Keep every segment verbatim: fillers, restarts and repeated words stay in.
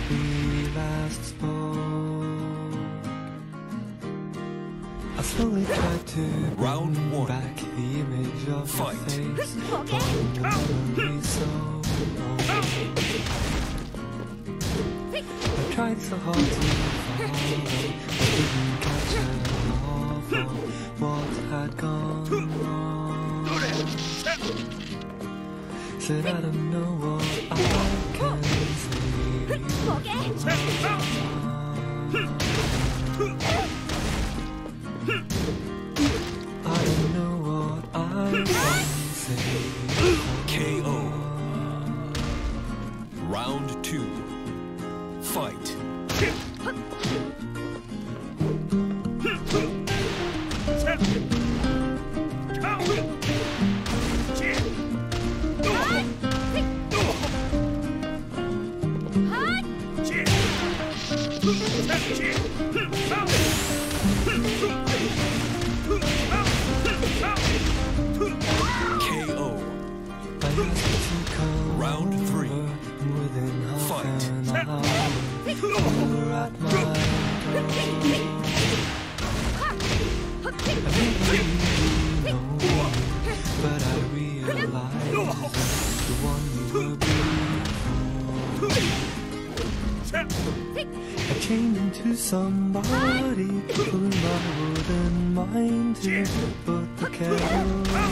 we last spoke, I slowly tried to Round bring one. back the image of Fight. your face from the memory so old. I tried so hard to follow, I didn't catch enough of what had gone wrong. Said I don't know what I can say. I don't know what I can say. K O. Round two. Fight. K O. I asked you to come Round three. over, and within half Fight. an hour, you were at my door. I didn't really know you, but I realized the one you were before. I changed into somebody whom I wouldn't mind to put the kettle on.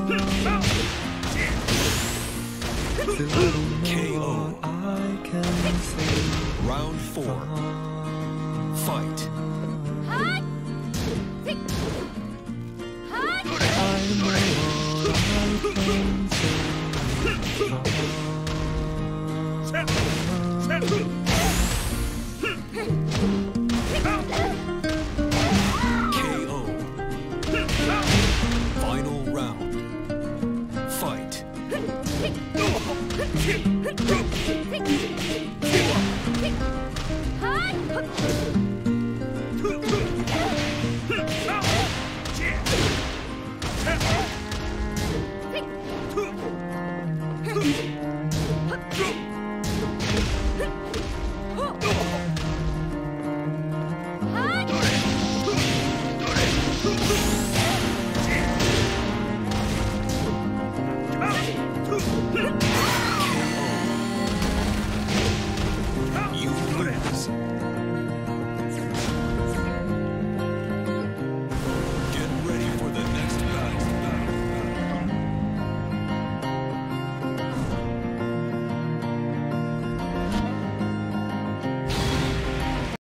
Still I don't K O. know what I can say. Round four. Fight. I know what I can say. K O. Final round. Fight. Huh?